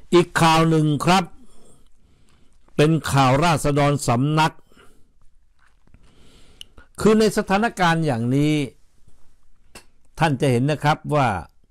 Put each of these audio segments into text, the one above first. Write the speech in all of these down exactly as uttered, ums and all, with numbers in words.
อีกข่าวหนึ่งครับเป็นข่าวราษฎรสำนักคือในสถานการณ์อย่างนี้ท่านจะเห็นนะครับว่า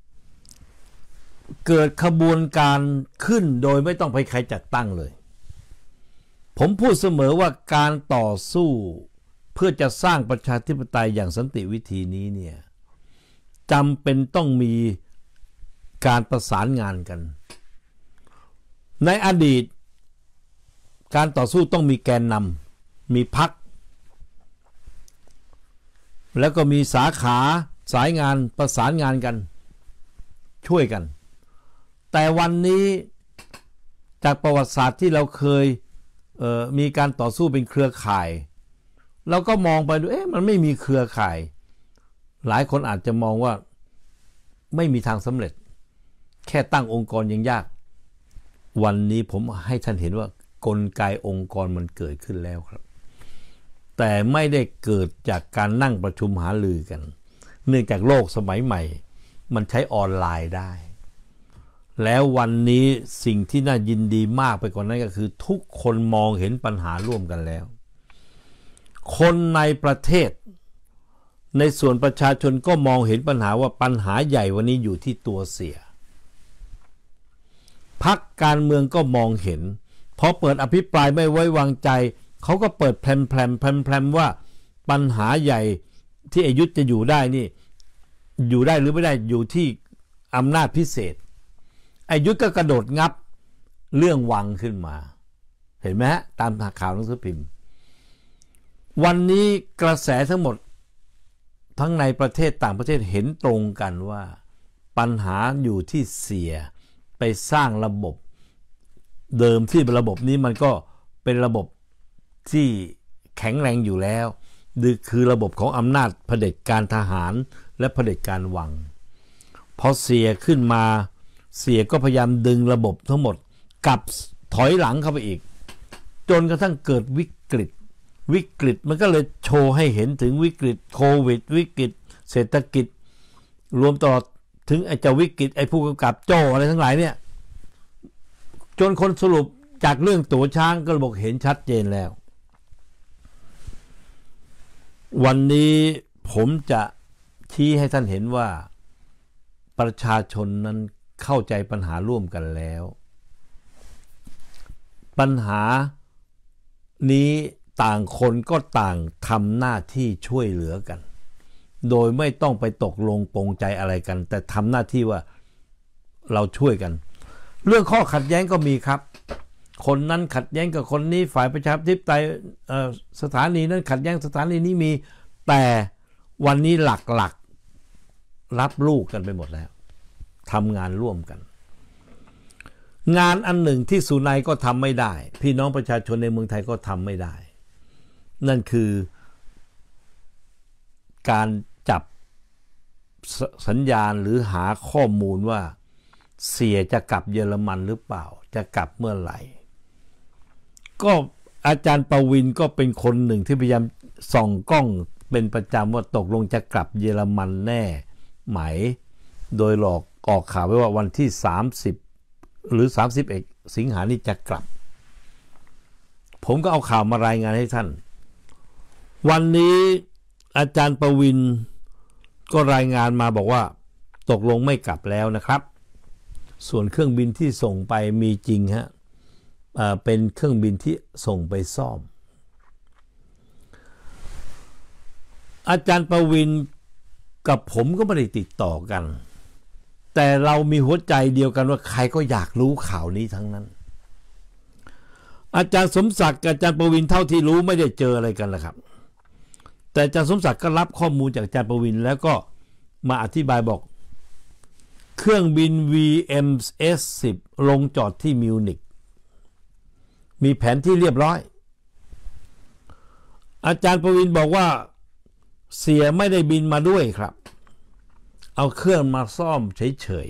เกิดขบวนการขึ้นโดยไม่ต้องไปใครจัดตั้งเลยผมพูดเสมอว่าการต่อสู้เพื่อจะสร้างประชาธิปไตยอย่างสันติวิธีนี้เนี่ยจำเป็นต้องมีการประสานงานกันในอดีตการต่อสู้ต้องมีแกนนำมีพรรคแล้วก็มีสาขาสายงานประสานงานกันช่วยกันแต่วันนี้จากประวัติศาสตร์ที่เราเคยเอ่อมีการต่อสู้เป็นเครือข่ายเราก็มองไปดูเอ๊ะมันไม่มีเครือข่ายหลายคนอาจจะมองว่าไม่มีทางสำเร็จแค่ตั้งองค์กรยังยากวันนี้ผมให้ท่านเห็นว่ากลไกองค์กรมันเกิดขึ้นแล้วครับแต่ไม่ได้เกิดจากการนั่งประชุมหารือกันเนื่องจากโลกสมัยใหม่มันใช้ออนไลน์ได้แล้ววันนี้สิ่งที่น่ายินดีมากไปกว่านั้นก็คือทุกคนมองเห็นปัญหาร่วมกันแล้วคนในประเทศในส่วนประชาชนก็มองเห็นปัญหาว่าปัญหาใหญ่วันนี้อยู่ที่ตัวเสียพรรคการเมืองก็มองเห็นพอเปิดอภิปรายไม่ไว้วางใจเขาก็เปิดแพรมแพรมแพรมแพรมว่าปัญหาใหญ่ที่อยุธจะอยู่ได้นี่อยู่ได้หรือไม่ได้อยู่ที่อำนาจพิเศษอยุธก็กระโดดงับเรื่องวังขึ้นมาเห็นไหมฮะตามข่าวหนังสือพิมพ์วันนี้กระแสทั้งหมดทั้งในประเทศต่างประเทศเห็นตรงกันว่าปัญหาอยู่ที่เสียไปสร้างระบบเดิมที่ระบบนี้มันก็เป็นระบบที่แข็งแรงอยู่แล้วคือระบบของอำนาจเผด็จการทหารและเผด็จการวังพอเสียขึ้นมาเสียก็พยายามดึงระบบทั้งหมดกลับถอยหลังเข้าไปอีกจนกระทั่งเกิดวิกฤตวิกฤตมันก็เลยโชว์ให้เห็นถึงวิกฤตโควิดวิกฤตเศรษฐกิจรวมตลอดถึงไอ้เจ้าวิกฤตไอ้ผู้กำกับโจ้อะไรทั้งหลายเนี่ยจนคนสรุปจากเรื่องตั๋วช้างก็บอกเห็นชัดเจนแล้ววันนี้ผมจะชี้ให้ท่านเห็นว่าประชาชนนั้นเข้าใจปัญหาร่วมกันแล้วปัญหานี้ต่างคนก็ต่างทำหน้าที่ช่วยเหลือกันโดยไม่ต้องไปตกลงปรงใจอะไรกันแต่ทำหน้าที่ว่าเราช่วยกันเรื่องข้อขัดแย้งก็มีครับคนนั้นขัดแย้งกับคนนี้ฝ่ายประชาธิปไตยสถานีนั้นขัดแย้งสถานีนี้มีแต่วันนี้หลักๆรับลูกกันไปหมดแล้วทำงานร่วมกันงานอันหนึ่งที่สุนัยก็ทำไม่ได้พี่น้องประชาชนในเมืองไทยก็ทำไม่ได้นั่นคือการจับสัญญาณหรือหาข้อมูลว่าเสียจะกลับเยอรมันหรือเปล่าจะกลับเมื่อไหร่ก็อาจารย์ประวินก็เป็นคนหนึ่งที่พยายามส่องกล้องเป็นประจำว่าตกลงจะกลับเยอรมันแน่ไหมโดยหลอกออกข่าวไว้ว่าวันที่สามสิบหรือสามสิบเอ็ดสิงหานี้จะกลับผมก็เอาข่าวมารายงานให้ท่านวันนี้อาจารย์ประวินก็รายงานมาบอกว่าตกลงไม่กลับแล้วนะครับส่วนเครื่องบินที่ส่งไปมีจริงฮะเป็นเครื่องบินที่ส่งไปซ่อมอาจารย์ประวินกับผมก็ไม่ได้ติดต่อกันแต่เรามีหัวใจเดียวกันว่าใครก็อยากรู้ข่าวนี้ทั้งนั้นอาจารย์สมศักดิ์กับอาจารย์ประวินเท่าที่รู้ไม่ได้เจออะไรกันละครับแต่อาจารย์สมศักดิ์ก็รับข้อมูลจากอาจารย์ประวินแล้วก็มาอธิบายบอกเครื่องบิน วี เอ็ม เอส สิบ ลงจอดที่มิวนิกมีแผนที่เรียบร้อยอาจารย์ประวินบอกว่าเสียไม่ได้บินมาด้วยครับเอาเครื่องมาซ่อมเฉย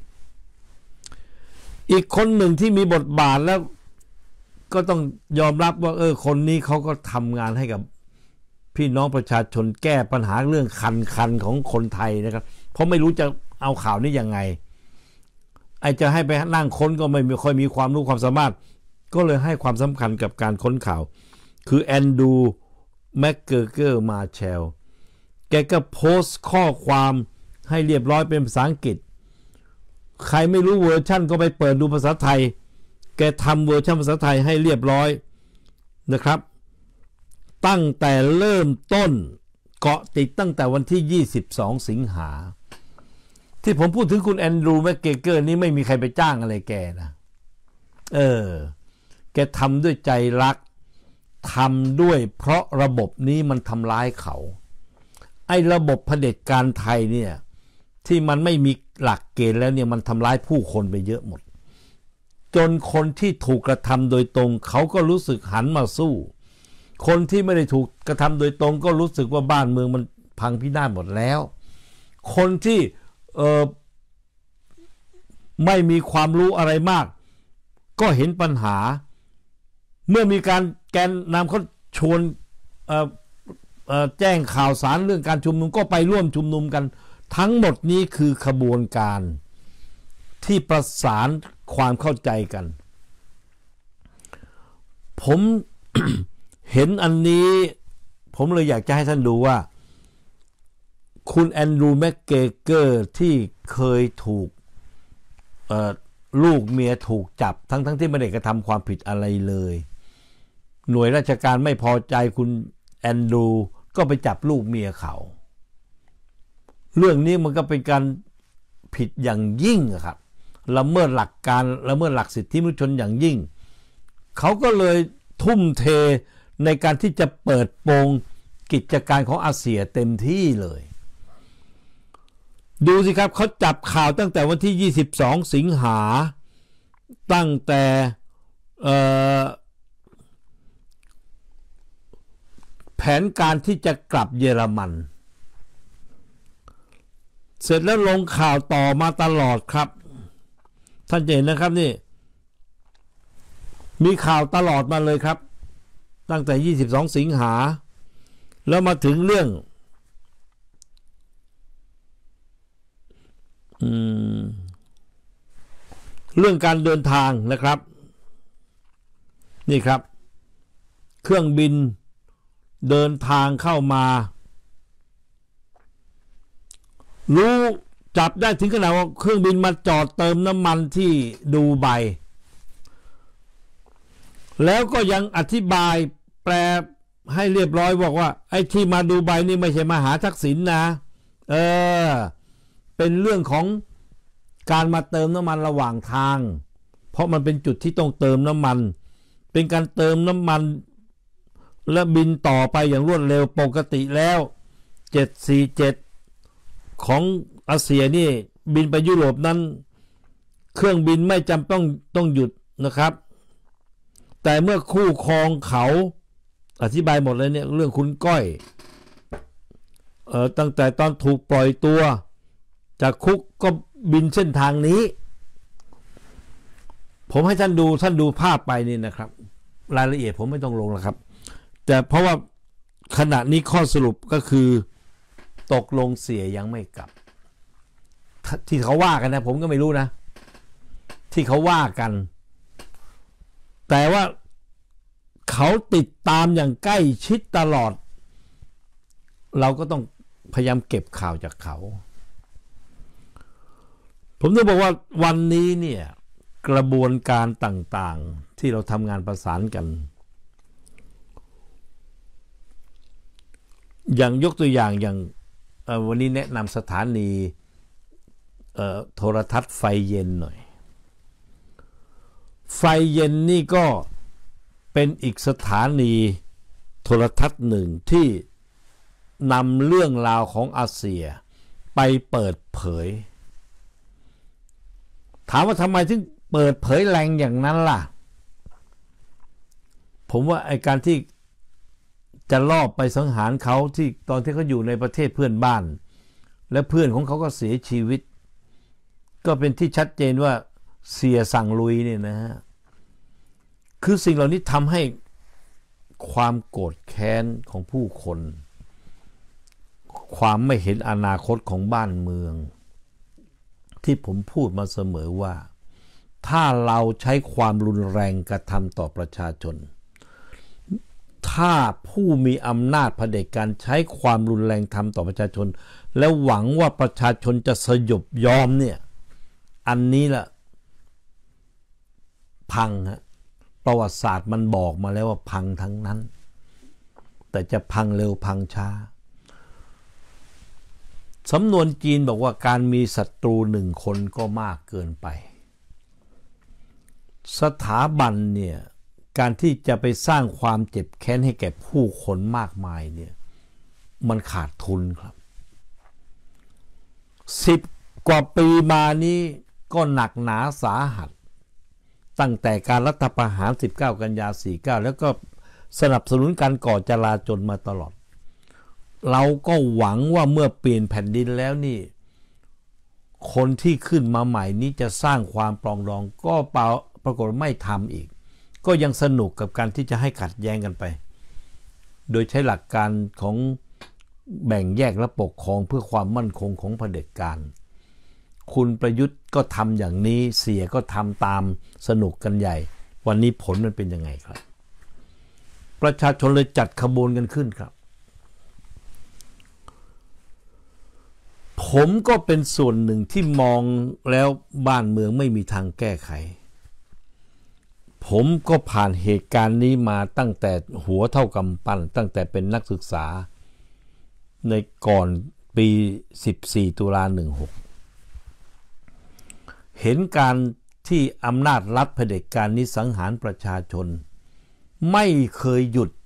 ๆอีกคนหนึ่งที่มีบทบาทแล้วก็ต้องยอมรับว่าเออคนนี้เขาก็ทำงานให้กับพี่น้องประชาชนแก้ปัญหาเรื่องคันๆของคนไทยนะครับเพราะไม่รู้จะเอาข่าวนี้ยังไงไอจะให้ไปนั่งค้นก็ไม่ค่อยมีความรู้ความสามารถก็เลยให้ความสำคัญกับการค้นข่าวคือแอนดรูว์แมคเกอร์เกอร์มาแชลแกก็โพสต์ข้อความให้เรียบร้อยเป็นภาษาอังกฤษใครไม่รู้เวอร์ชั่นก็ไปเปิดดูภาษาไทยแกทำเวอร์ชันภาษาไทยให้เรียบร้อยนะครับตั้งแต่เริ่มต้นเกาะติดตั้งแต่วันที่ยี่สิบสองสิงหาที่ผมพูดถึงคุณแอนดรูว์แมคเกอร์เกอร์นี่ไม่มีใครไปจ้างอะไรแกนะเออแกทำด้วยใจรักทำด้วยเพราะระบบนี้มันทำร้ายเขาไอ้ระบบเผด็จการไทยเนี่ยที่มันไม่มีหลักเกณฑ์แล้วเนี่ยมันทำร้ายผู้คนไปเยอะหมดจนคนที่ถูกกระทำโดยตรงเขาก็รู้สึกหันมาสู้คนที่ไม่ได้ถูกกระทำโดยตรงก็รู้สึกว่าบ้านเมืองมันพังพินาศหมดแล้วคนที่เออไม่มีความรู้อะไรมากก็เห็นปัญหาเมื่อมีการแกนนำเขาชวนเอ่อเอ่อแจ้งข่าวสารเรื่องการชุมนุมก็ไปร่วมชุมนุมกันทั้งหมดนี้คือขบวนการที่ประสานความเข้าใจกันผม เห็นอันนี้ผมเลยอยากจะให้ท่านดูว่าคุณแอนดรูว์แมคเกอร์เกอร์ที่เคยถูกลูกเมียถูกจับทั้งทั้งที่ไม่ได้กระทำความผิดอะไรเลยหน่วยราชการไม่พอใจคุณแอนดรูว์ก็ไปจับลูกเมียเขาเรื่องนี้มันก็เป็นการผิดอย่างยิ่งครับละเมิดหลักการละเมิดหลักสิทธิมนุษยชนอย่างยิ่งเขาก็เลยทุ่มเทในการที่จะเปิดโปงกิจการของอาเซียเต็มที่เลยดูสิครับเขาจับข่าวตั้งแต่วันที่ยี่สิบสองสิงหาตั้งแต่แผนการที่จะกลับเยอรมันเสร็จแล้วลงข่าวต่อมาตลอดครับท่านเห็นนะครับนี่มีข่าวตลอดมาเลยครับตั้งแต่ยี่สิบสองสิงหาแล้วมาถึงเรื่องอืมเรื่องการเดินทางนะครับนี่ครับเครื่องบินเดินทางเข้ามารู้จับได้ถึงขนาดว่าเครื่องบินมาจอดเติมน้ำมันที่ดูไบแล้วก็ยังอธิบายแปลให้เรียบร้อยบอกว่าไอ้ที่มาดูไบนี่ไม่ใช่มาหาทักษิณนะเออเป็นเรื่องของการมาเติมน้ำมันระหว่างทางเพราะมันเป็นจุดที่ต้องเติมน้ำมันเป็นการเติมน้ำมันและบินต่อไปอย่างรวดเร็วปกติแล้วเจ็ดสี่เจ็ดของอาเซียนี่บินไปยุโรปนั้นเครื่องบินไม่จำต้องต้องหยุดนะครับแต่เมื่อคู่ครองเขาอธิบายหมดเลยเนี่ยเรื่องคุณก้อยเอ่อตั้งแต่ตอนถูกปล่อยตัวจากคุกก็บินเส้นทางนี้ผมให้ท่านดูท่านดูภาพไปนี่นะครับรายละเอียดผมไม่ต้องลงแล้วครับแต่เพราะว่าขณะนี้ข้อสรุปก็คือตกลงเสียยังไม่กลับที่เขาว่ากันนะผมก็ไม่รู้นะที่เขาว่ากันแต่ว่าเขาติดตามอย่างใกล้ชิดตลอดเราก็ต้องพยายามเก็บข่าวจากเขาผมต้องบอกว่าวันนี้เนี่ยกระบวนการต่างๆที่เราทำงานประสานกันอย่างยกตัวอย่างอย่างวันนี้แนะนำสถานีโทรทัศน์ไฟเย็นหน่อยไฟเย็นนี่ก็เป็นอีกสถานีโทรทัศน์หนึ่งที่นำเรื่องราวของอาเซียไปเปิดเผยถามว่าทำไมถึงเปิดเผยแรงอย่างนั้นล่ะผมว่าไอ้การที่จะลอบไปสังหารเขาที่ตอนที่เขาอยู่ในประเทศเพื่อนบ้านและเพื่อนของเขาก็เสียชีวิตก็เป็นที่ชัดเจนว่าเสียสั่งลุยเนี่ยนะฮะคือสิ่งเหล่านี้ทำให้ความโกรธแค้นของผู้คนความไม่เห็นอนาคตของบ้านเมืองที่ผมพูดมาเสมอว่าถ้าเราใช้ความรุนแรงกระทำต่อประชาชนถ้าผู้มีอำนาจเผด็จการใช้ความรุนแรงทำต่อประชาชนแล้วหวังว่าประชาชนจะสยบยอมเนี่ยอันนี้ล่ะพังฮะประวัติศาสตร์มันบอกมาแล้วว่าพังทั้งนั้นแต่จะพังเร็วพังช้าสำนวนจีนบอกว่าการมีศัตรูหนึ่งคนก็มากเกินไปสถาบันเนี่ยการที่จะไปสร้างความเจ็บแค้นให้แก่ผู้คนมากมายเนี่ยมันขาดทุนครับสิบกว่าปีมานี้ก็หนักหนาสาหัสตั้งแต่การรัฐประหารสิบเก้ากันยาสี่สิบเก้าแล้วก็สนับสนุนการก่อจลาจลมาตลอดเราก็หวังว่าเมื่อเปลี่ยนแผ่นดินแล้วนี่คนที่ขึ้นมาใหม่นี้จะสร้างความปรองดองก็เปล่าปรากฏไม่ทำอีกก็ยังสนุกกับการที่จะให้ขัดแย้งกันไปโดยใช้หลักการของแบ่งแยกและปกครองเพื่อความมั่นคงของเผด็จการคุณประยุทธ์ก็ทำอย่างนี้เสียก็ทำตามสนุกกันใหญ่วันนี้ผลมันเป็นยังไงครับประชาชนเลยจัดขบวนกันขึ้นครับผมก็เป็นส่วนหนึ่งที่มองแล้วบ้านเมืองไม่มีทางแก้ไขผมก็ผ่านเหตุการณ์นี้มาตั้งแต่หัวเท่ากำปั้นตั้งแต่เป็นนักศึกษาในก่อนปีสิบสี่ตุลาสิบหกเห็นการที่อำนาจรัฐเผด็จการนี้สังหารประชาชนไม่เคยหยุด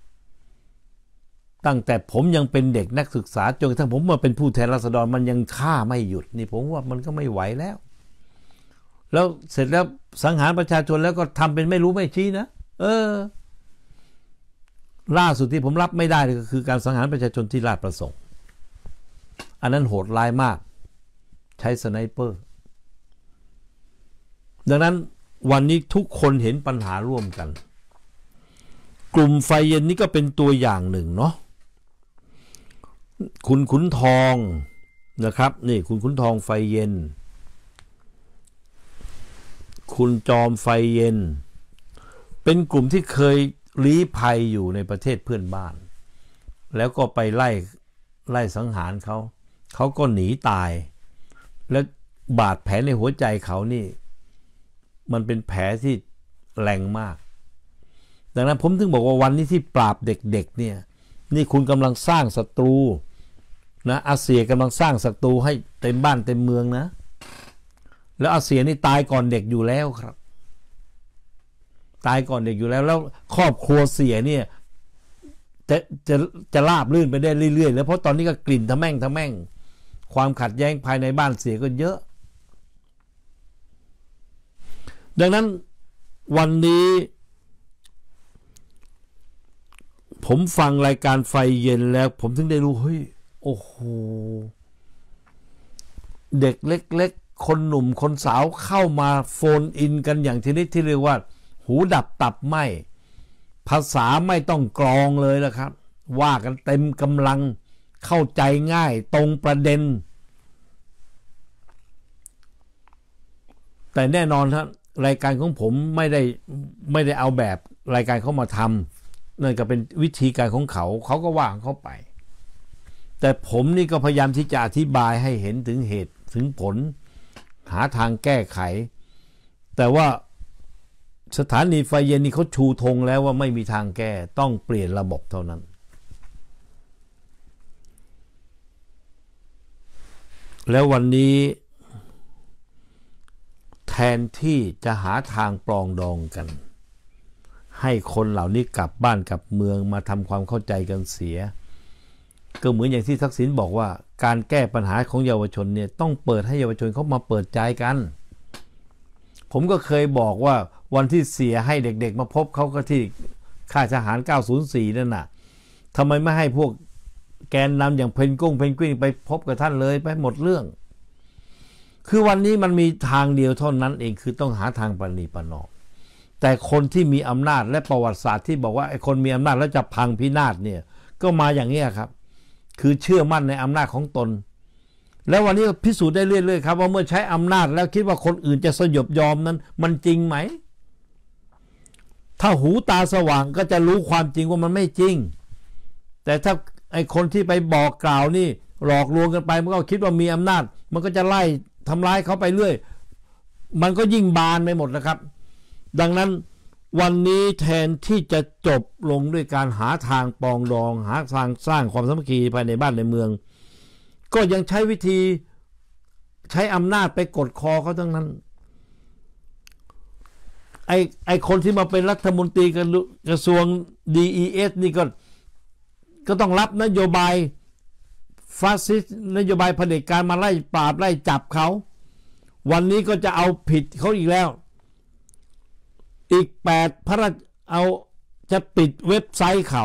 ตั้งแต่ผมยังเป็นเด็กนักศึกษาจนกระทั่งผมมาเป็นผู้แทนราษฎรมันยังฆ่าไม่หยุดนี่ผมว่ามันก็ไม่ไหวแล้วแล้วเสร็จแล้วสังหารประชาชนแล้วก็ทำเป็นไม่รู้ไม่ชี้นะเออล่าสุดที่ผมรับไม่ได้เลยก็คือการสังหารประชาชนที่ราชประสงค์อันนั้นโหดร้ายมากใช้สไนเปอร์ดังนั้นวันนี้ทุกคนเห็นปัญหาร่วมกันกลุ่มไฟเย็นนี่ก็เป็นตัวอย่างหนึ่งเนาะคุณขุนทองนะครับนี่คุณขุนทองไฟเย็นคุณจอมไฟเย็นเป็นกลุ่มที่เคยลี้ภัยอยู่ในประเทศเพื่อนบ้านแล้วก็ไปไล่ไล่สังหารเขาเขาก็หนีตายและบาดแผลในหัวใจเขานี่มันเป็นแผลที่แรงมากดังนั้นผมถึงบอกว่าวันนี้ที่ปราบเด็กๆเนี่ยนี่คุณกำลังสร้างศัตรูนะอาเซียกำลังสร้างศัตรูให้เต็มบ้านเต็มเมืองนะแล้วอาเซียนี่ตายก่อนเด็กอยู่แล้วครับตายก่อนเด็กอยู่แล้วแล้วครอบครัวเสียเนี่ยจะจะจะลาบลื่นไปได้เรื่อยๆแล้วเพราะตอนนี้ก็กลิ่นทะแม่งทะแม่งความขัดแย้งภายในบ้านเสียก็เยอะดังนั้นวันนี้ผมฟังรายการไฟเย็นแล้วผมถึงได้รู้เฮ้ยโอ้โหเด็กเล็กๆคนหนุ่มคนสาวเข้ามาโฟนอินกันอย่างชนิดที่เรียกว่าหูดับตับไหมภาษาไม่ต้องกรองเลยละครับว่ากันเต็มกำลังเข้าใจง่ายตรงประเด็นแต่แน่นอนครับรายการของผมไม่ได้ไม่ได้เอาแบบรายการเขามาทำนั่นก็เป็นวิธีการของเขาเขาก็ว่าเขาไปแต่ผมนี่ก็พยายามที่จะอธิบายให้เห็นถึงเหตุถึงผลหาทางแก้ไขแต่ว่าสถานีไฟเย็นนี่เขาชูธงแล้วว่าไม่มีทางแก้ต้องเปลี่ยนระบบเท่านั้นแล้ววันนี้แทนที่จะหาทางปรองดองกันให้คนเหล่านี้กลับบ้านกลับเมืองมาทำความเข้าใจกันเสียก็เหมือนอย่างที่ทักษิณบอกว่าการแก้ปัญหาของเยาวชนเนี่ยต้องเปิดให้เยาวชนเขามาเปิดใจกันผมก็เคยบอกว่าวันที่เสียให้เด็กๆมาพบเขาก็ที่ค่ายทหารเก้าศูนย์สี่นั่นน่ะทำไมไม่ให้พวกแกนนำอย่างเพนกุ้งเพนกวินไปพบกับท่านเลยไปหมดเรื่องคือวันนี้มันมีทางเดียวเท่านั้นเองคือต้องหาทางปณีประนอมแต่คนที่มีอำนาจและประวัติศาสตร์ที่บอกว่าไอ้คนมีอำนาจแล้วจะพังพินาศเนี่ยก็มาอย่างนี้ครับคือเชื่อมั่นในอำนาจของตนแล้ววันนี้พิสูจน์ได้เรื่อยๆครับว่าเมื่อใช้อำนาจแล้วคิดว่าคนอื่นจะสยบยอมนั้นมันจริงไหมถ้าหูตาสว่างก็จะรู้ความจริงว่ามันไม่จริงแต่ถ้าไอ้คนที่ไปบอกกล่าวนี่หลอกลวงกันไปมันก็คิดว่ามีอำนาจมันก็จะไล่ทำร้ายเขาไปเรื่อยมันก็ยิ่งบานไปหมดนะครับดังนั้นวันนี้แทนที่จะจบลงด้วยการหาทางปองดองหาทางสร้างความสามัคคีภายในบ้านในเมืองก็ยังใช้วิธีใช้อำนาจไปกดคอเขาทั้งนั้นไอ้ไอ้คนที่มาเป็นรัฐมนตรีกระทรวง ดี อี เอส นี่ก็ก็ต้องรับนโยบายฟาสซิสต์นโยบายเผด็จการมาไล่ปราบไล่จับเขาวันนี้ก็จะเอาผิดเขาอีกแล้วอีกแปดพระราชเอาจะปิดเว็บไซต์เขา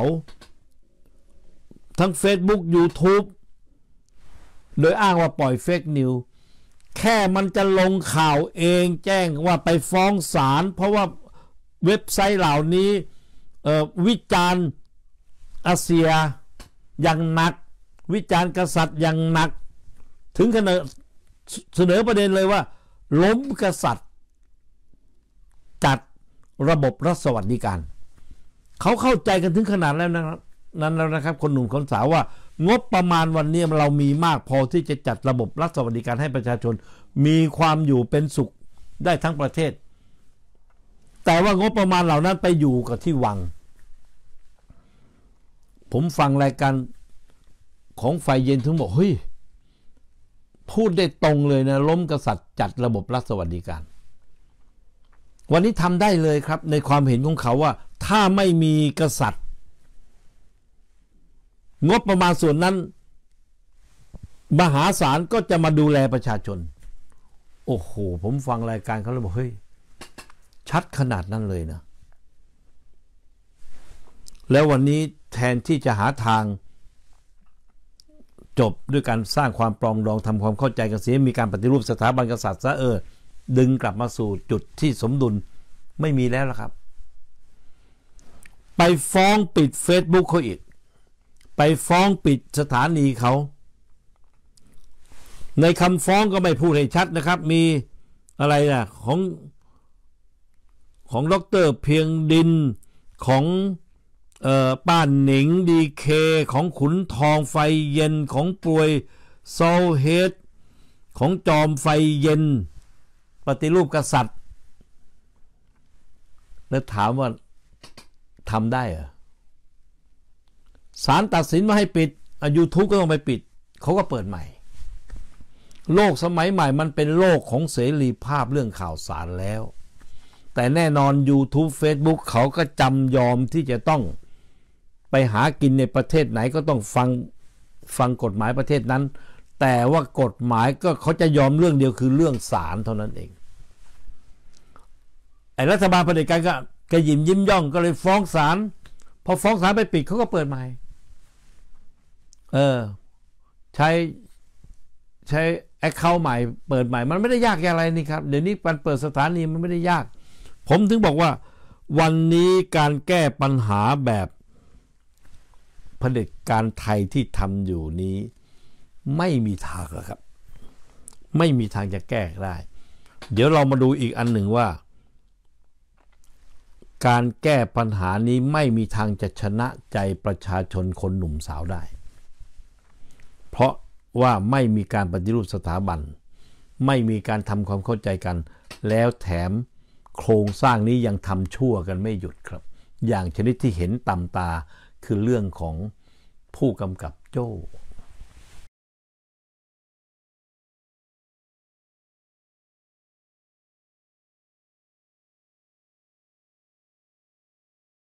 ทั้ง Facebook YouTube โดยอ้างว่าปล่อยเฟกนิวแค่มันจะลงข่าวเองแจ้งว่าไปฟ้องศาลเพราะว่าเว็บไซต์เหล่านี้วิจารณ์อาเซียอย่างหนักวิจารณ์กษัตริย์อย่างหนักถึงขนาดเสนอประเด็นเลยว่าล้มกษัตริย์จัดระบบรัฐสวัสดิการเขาเข้าใจกันถึงขนาดแล้วนะครับนั้นแล้วนะครับคนหนุ่มคนสาวว่างบประมาณวันนี้เรามีมากพอที่จะจัดระบบรัฐสวัสดิการให้ประชาชนมีความอยู่เป็นสุขได้ทั้งประเทศแต่ว่างบประมาณเหล่านั้นไปอยู่กับที่วังผมฟังรายการของไฟเย็นถึงบอกเฮ้ยพูดได้ตรงเลยนะล้มกษัตริย์จัดระบบรัฐสวัสดิการวันนี้ทำได้เลยครับในความเห็นของเขาว่าถ้าไม่มีกษัตริย์งบประมาณส่วนนั้นมหาศาลก็จะมาดูแลประชาชนโอ้โหผมฟังรายการเขาแล้วบอกเฮ้ยชัดขนาดนั้นเลยนะแล้ววันนี้แทนที่จะหาทางจบด้วยการสร้างความปรองดองทำความเข้าใจกันเสียมีการปฏิรูปสถาบันกษัตริย์ซะเออดึงกลับมาสู่จุดที่สมดุลไม่มีแล้วล่ะครับไปฟ้องปิด Facebook เขาอีกไปฟ้องปิดสถานีเขาในคำฟ้องก็ไม่พูดให้ชัดนะครับมีอะไรนะของของดร.เพียงดินของเอ่อป้านหนิงดีเคของขุนทองไฟเย็นของปวยโซเฮดของจอมไฟเย็นปฏิรูปกษัตริย์แล้วถามว่าทำได้เหรอศาลตัดสินมาให้ปิดยูทูบก็ต้องไปปิดเขาก็เปิดใหม่โลกสมัยใหม่มันเป็นโลกของเสรีภาพเรื่องข่าวสารแล้วแต่แน่นอน YouTube Facebook เขาก็จำยอมที่จะต้องไปหากินในประเทศไหนก็ต้องฟังฟังกฎหมายประเทศนั้นแต่ว่ากฎหมายก็เขาจะยอมเรื่องเดียวคือเรื่องศาลเท่านั้นเองไอ้รัฐบาลเผด็จการก็กระยิมยิ้มย่องก็เลยฟ้องศาลพอฟ้องศาลไปปิดเขาก็เปิดใหม่เออใช้ใช้แอคเคาท์ใหม่เปิดใหม่มันไม่ได้ยากอะไรนี่ครับเดี๋ยวนี้การเปิดสถานีมันไม่ได้ยากผมถึงบอกว่าวันนี้การแก้ปัญหาแบบเผด็จการไทยที่ทำอยู่นี้ไม่มีทางครับไม่มีทางจะแก้ได้เดี๋ยวเรามาดูอีกอันหนึ่งว่าการแก้ปัญหานี้ไม่มีทางจะชนะใจประชาชนคนหนุ่มสาวได้เพราะว่าไม่มีการปฏิรูปสถาบันไม่มีการทำความเข้าใจกันแล้วแถมโครงสร้างนี้ยังทำชั่วกันไม่หยุดครับอย่างชนิดที่เห็นตำตาคือเรื่องของผู้กำกับโจ้